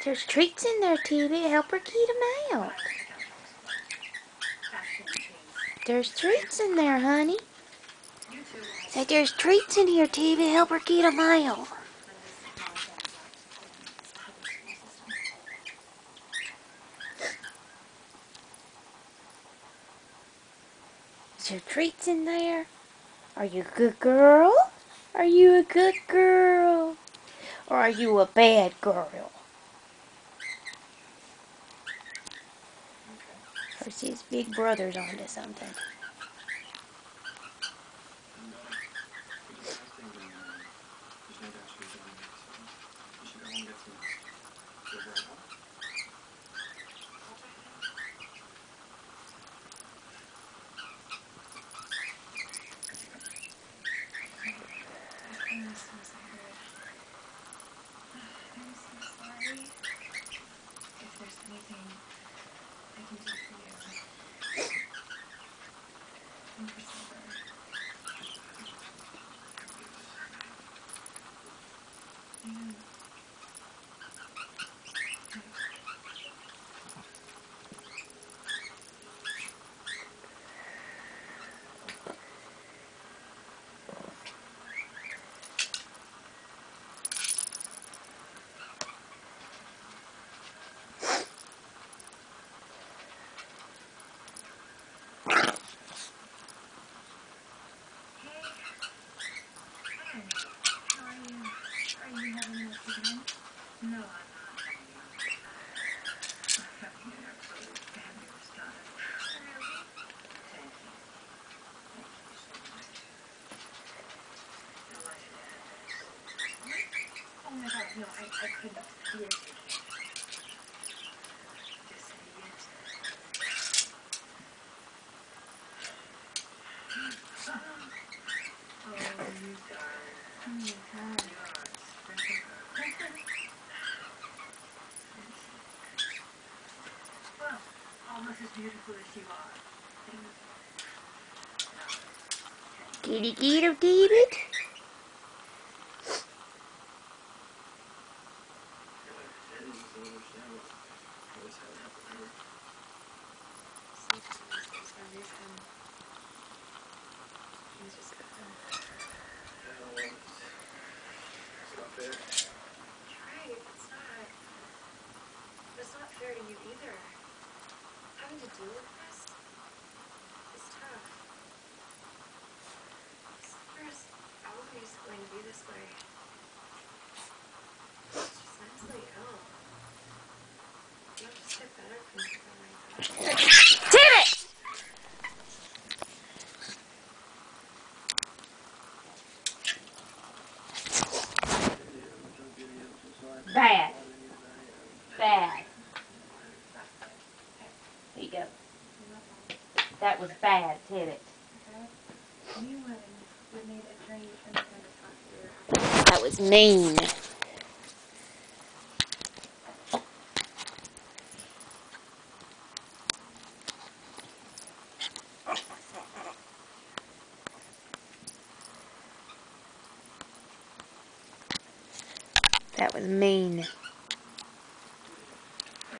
There's treats in there, Tibby. Help her get them out. There's treats in there, honey. Say, there's treats in here, Tibby. Help her get them out. Is there treats in there? Are you a good girl? Are you a good girl? Or are you a bad girl? Or is his big brother's onto something? Kitty, David. It's not fair to you either. Having to deal with this is tough. There's always going to be this way. She's mentally ill. You'll just get better from something like that. Damn it! Bad. Bad. Here you go. That was bad, Tibbet. That was mean. That was mean.